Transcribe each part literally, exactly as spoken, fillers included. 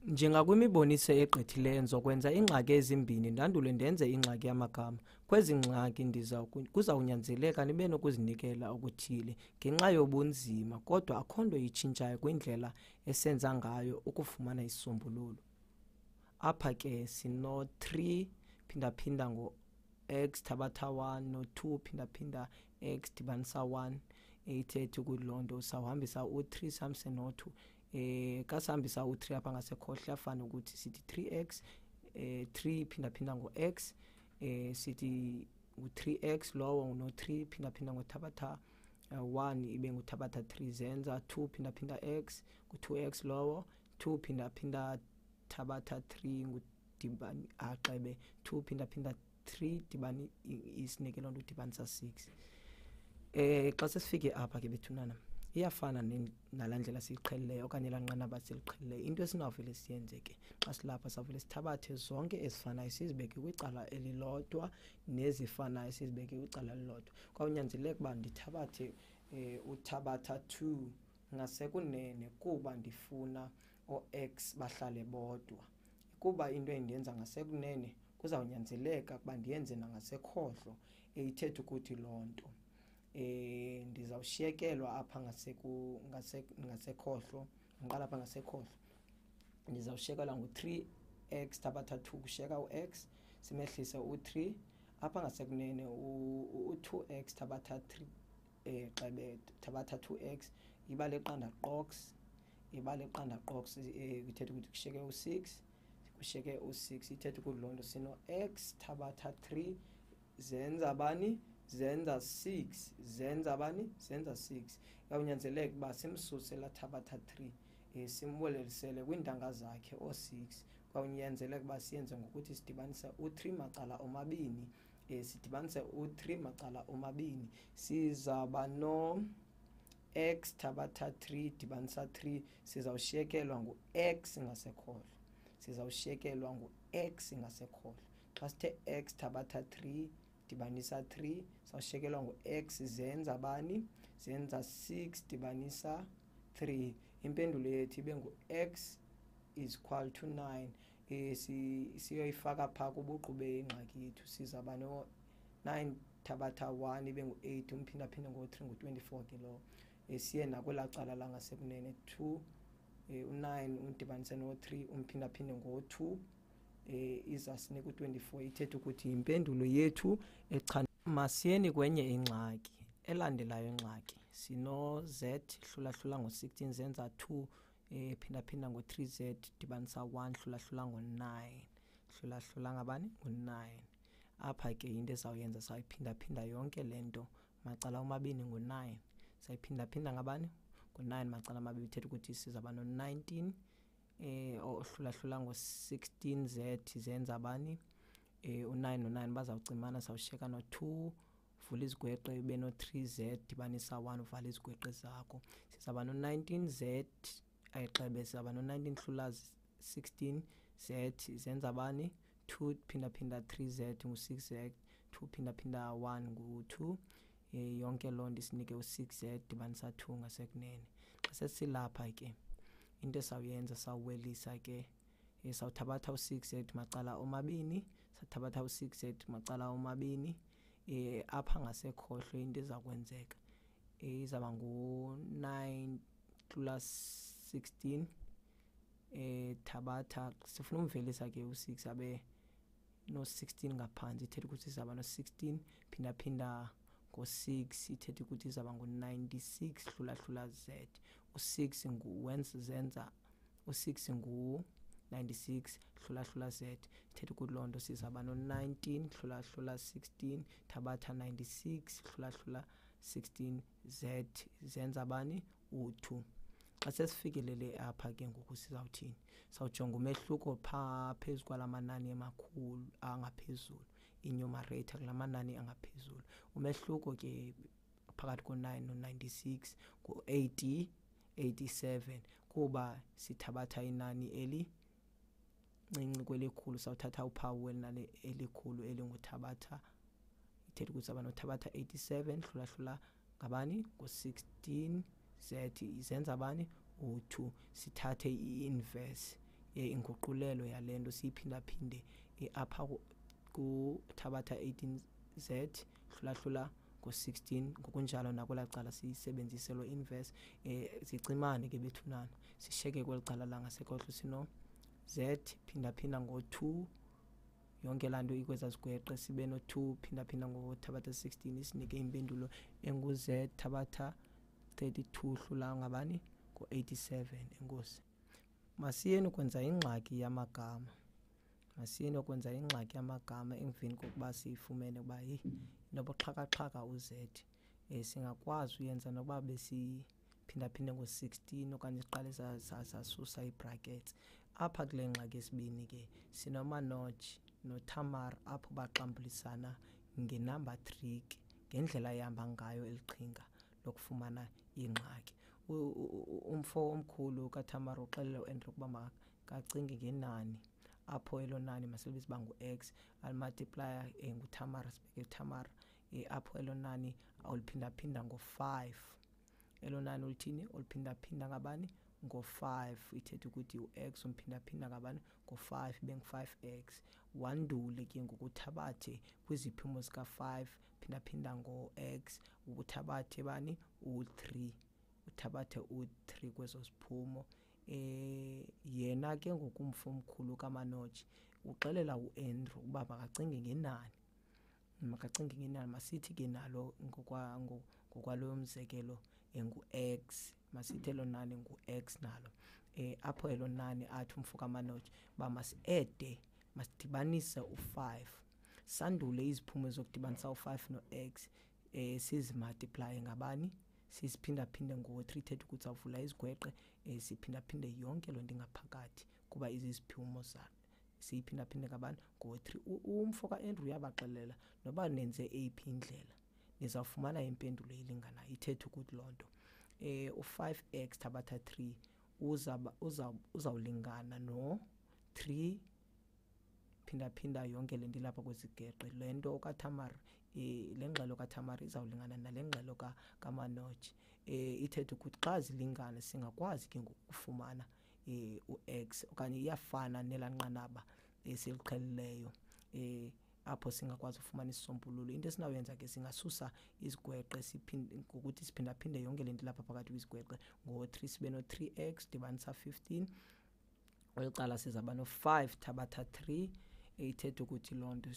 Njengakwimiboniso egqithileyo nzokwenza ingxaki ezimbini ndandule ndenze ingxaki yamagama. Kwezi ngxaki ndiza kuzawunyanzeleka nibe nokuzinikela okuthile ngenxa yobunzima, kodwa akho nto itshintshayo kwindlela esenza ngayo ukufumana isisombululo. Apha ke sino three phindaphinda ngo-x thabatha one, no-two phindaphinda x dibanisa one, ithethe ukuthi loo nto sawuhambisa u-three sihambise no-two. Eh kasihambisa u-three apha ngasekhohlo afana ukuthi sithi three x, eh three phindaphinda ngo-x, eh sithi u-three x lowo no-three phindaphinda ngothabatha uh, one ibe nguthabatha three, zenza two phindaphinda x, ku-two x lowo, two phindaphinda thabatha three ngudibani axebe two phindaphinda three dibani isinike loo nto udibanisa six. Eh xa sesifike apha ke bethunana iyafana nalaa ndlela siyiqhelileyo okanye laa nqanaba siliqhelileyo. Into esinawuvele siyenze ke xa silapha sawuvele sithabathe zonke ezifanayo sizibeke kwicala elilodwa, nezifanayo sizibeke kwicala elilodwa. Kwawunyanzeleka uba ndithabathe eh, uthabatha two ngasekunene kuba ndifuna o-x bahlale bodwa. Kuba into endiyenza ngasekunene kuzawunyanzeleka ukuba ndiyenze nangasekhohlo, ithetha ukuthi loo nto eh ndizawushiyekelwa apha ngaseku ngase ngasekhohlo, ngiqala apha ngasekhohlo ndizawushiyekelwa ngu-three x thabatha two kushiyeka u-x, simehlise u-three apha ngasekunene u-two x thabatha three eh xebe thabatha two x ibale qanda qox, ibale qanda qox eh ithetha ukuthi kushiyeke u-six, kushiyeke u-six ithetha ukuthi loo nto sino x thabatha three zenza bani zenza six, zenza bani zenza six. Yawunyanzeleka uba simsuse la thabatha three eh simbolelisele kwiintanga zakhe o-six. Kwawunyanzeleka uba siyenze ngokuthi sidibanise u-three macala omabini, eh sidibanise u-three macala omabini sizaba no x thabatha three dibanisa three, sizawushiyekelwa ngu-x ngasekhohlo, sizawushiyekelwa ngu-x ngasekhohlo. Xa sithe x thabatha three dibanisa three sawushiyekelwa ngu-x zenza bani zenza six dibanisa three. Impendulo yethu ibe ngu-x is equal to nine. Eh siyoyifaka phaa kubuqu bengxaki yethu, sizaba no-nine thabatha one ibe ngu-eight, umphindaphinde ngo-three ngu-twenty-four ke lo. Siye nakwelaa cala langasekunene two, eh u-nine udibanise no-three umphindaphinde ngo-two, eh izasinika u-twenty-four. Ithetha ukuthi impendulo yethu echana. Masiyeni kwenye ingxaki elandelayo. Ingxaki sino z hlulahlula ngo-sixteen zenza two, eh phindaphinda ngo-three z dibanisa one hlulahlula ngo-nine, hlulahlula ngabani ngo-nine. Apha ke into esawuyenza sayiphindaphinda yonke le nto macala omabini ngo-nine, sayiphindaphinda ngabani ngo-nine macala amabini. Ithetha ukuthi sizaba no-nineteen eh ohlulahlula ngo-sixteen z zenza bani eh u-nine no-nine bazawucimana, sawushiyeka no-two vula izigweqe ibe no-three z dibanisa one uvala izigweqe zakho. Sizaba no-nineteen z ayixebe, sizaba no-nineteen hlula sixteen z zenza bani two phindaphinda three z ngu-six z, two phindaphinda one ngu-two, eh yonke loo nto isinike u-six z dibanisa two ngasekunene. Xa sesilapha ke into esawuyenza sawuwelisa ke eh sawuthabatha u-six z macala omabini, sathabatha u-six z macala omabini, eh apha ngasekhohlo into eza kwenzeka eh izaba ngu-nine plus sixteen, eh thabatha sifuna umvelisa ke u-six abe no-sixteen ngaphantsi. Ithetha ukuthi izaba no-sixteen phindaphinda ngo-six, ithetha ukuthi izaba ngu-ninety-six hlulahlula z. U-six nguwenza zenza u-six ngu-ninety-six hlulahlula z. Ithetha ukuthi loo nto sizaba no-nineteen hlulahlula sixteen thabatha ninety-six hlulahlula sixteen z zenza bani u-two. Xa sesifikelele apha ke ngoku sizawuthini? Sawujonga umehluko phaa phezu kwala manani emakhulu angaphezulu, i-numerator kula manani angaphezulu. Umehluko ke phakathi ko-nine no-ninety-six ngu-eighty, eighty-seven kuba sithabatha inani eli ncinci kwelikhulu sawuthatha uphawu wenani elikhulu elinguthabatha. Ithetha ukuthi saba nothabatha eighty-seven hlulahlula ngabani ngo-sixteen z zenza bani u-two. Sithathe i-inverse inguqulelo yale nto siyiphindaphinde apha kuthabatha eighteen z hlulahlula ngo-sixteen, ngokunjalo nakwelaa cala siyisebenzise lo inverse. um zicimane ke bethunana, sishiyeke kweli cala langasekhohlo sino z phindaphinda ngo-two, yonke laa nto ikweza zigweqe, sibe no-two phindaphinda ngothabatha sixteen, isinike impendulo engu-z thabatha thirty-two hlula ngabani ngo-eighty-seven. Enkosi. Masiyeni ukwenza ingxaki yamagama. Masiyeni ukwenza ingxaki yamagama emveni kokuba siyifumene ukuba yi nobuxhakaxhaka u-z. Um singakwazi uyenza nokuba besiphindaphinde ngo-sixteen okanye siqale sasusa ii-brackets. Apha kule ngxaki yesibini ke sinoManoj noTamar apho baxambulisana ngenumber trick, ngendlela ehamba ngayo eli qhinga lokufumana ingxaki. Umfo omkhulu kaTamar uxelele uAndrew ukuba makacinge ngenani, apho elo nani masilibize uba ngu-x, alimultiplaya um nguTamar, sibeke uTamar, um apho elo nani awuliphindaphinda ngo-five. Elo nani ulithini? Uliphindaphinda ngabani? Ngo-five. Ithetha ukuthi u-x umphindaphinda ngabani? Ngo-five, ibe ngu-five x. Wandule ke ngokuthabathe kwiziphumo zika-five phindaphinda ngo-x, uthabathe bani? U-three. Uthabathe u-three kwezo ziphumo. Um yena ke ngokumfo omkhulu kaManoj uxelela uAndrew ukuba makacinge ngenani, makacinge ngenani. Masithi ke nalo ngokwalo mzekelo ngu-x, masithi elo nani ngu-x nalo. Um apho elo nani athi umfo kaManoj uba masi-ede, masidibanise u-five, sandule iziphumo zokudibanisa u-five no-x, um sizimultiplaye ngabani? Siziphindaphinde ngo-three, ithetha ukuthi sawuvula izigweqe, um siphindaphinde yonke loo nto ingaphakathi kuba iziziphumo zalo. Siyiphindaphinde ngabani? Ngo-three. Umfo kaAndrew uyabaxelela noba nenze eyiphi indlela nizawufumana impendulo elinganayo. Ithetha ukuthi loo nto um u-five x thabatha three uzawulingana no-three phindaphinda yonke le nto ilapha kwezi geqe. Le nto kaTamar, um le ngxelo kaTamar izawulingana nale ngxelo kaManoj. Um ithetha ukuthi xa zilingana singakwazi ke ngokufumana um u-x, okanye iyafana nelaa nqanaba esiliqhelileyo, um apho singakwazi ufumana isisombululo. Into esinawuyenza ke singasusa izigweqe ngokuthi siphindaphinde yonke le nto ilapha phakathi kwizigweqe ngo-three, sibe no-three x dibanisa fifteen. Kweli cala sizawuba no-five thabatha three, ithetha ukuthi loo nto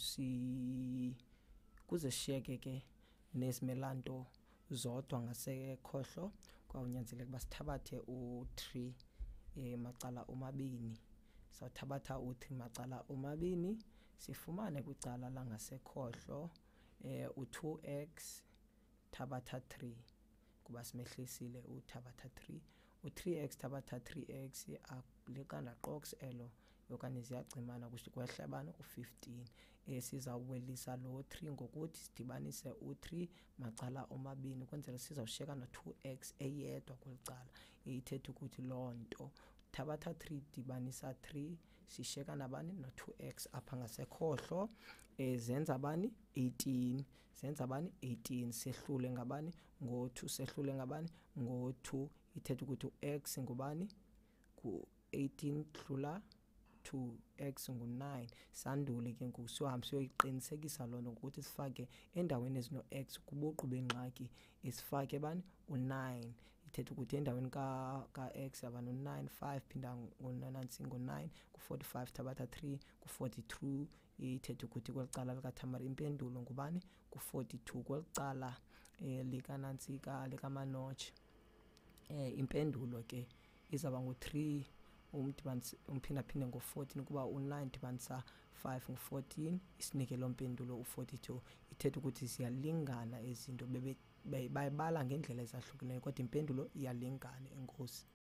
si kuze shiyeke ke nezimelanto zodwa ngasekhohlo, kwawunyanzeleka uba sithabathe u-three um macala omabini. Sawuthabatha u-three macala omabini, sifumane kwicala langasekhohlo um u-two x thabatha three, kuba simehlisile uthabatha three. U-three x thabatha three x liqanda qox elo, okanye ziyacimana kwehla bani? U-fifteen. Um sizawuwelisa lo three ngokuthi sidibanise u-three macala omabini ukwenzela sizawushiyeka no-two x eyedwa kweli cala. Ithetha ukuthi loo nto thabatha three dibanisa three, sishiyeka nabani? No-two x apha ngasekhohlo. Um zenza bani? eighteen. Zenza bani? eighteen. Sehlule ngabani? Ngo-two. Sehlule ngabani? Ngo-two. Ithetha ukuthi u-x ngubani? Ngu-eighteen hlula two, x ngu-nine. Sandule ke ngoku siyohambe siyoyiqinisekisa loo nto ngokuthi sifake endaweni ezino-x kubuqu bengxaki isifake bani? U-nine. Ithetha ukuthi endaweni ka-x yaba no-nine, five phinda ngonanantsi ngo-nine, ku-forty-five thabatha three, ku-forty-two. Ithetha ukuthi kweli cala likaTamar impendulo ngubani? Ku-forty-two. Kweli cala um likanantsika likaManoj, um impendulo ke izawuba ngu-three umphindaphinde ngo-fourteen, kuba u-nine dibanisa five ngu-fourteen, isinike loo mpendulo u-forty-two. Ithetha ukuthi ziyalingana ezi zinto, bayibala ngendlela ezahlukeneyo kodwa impendulo iyalingana. Enkosi.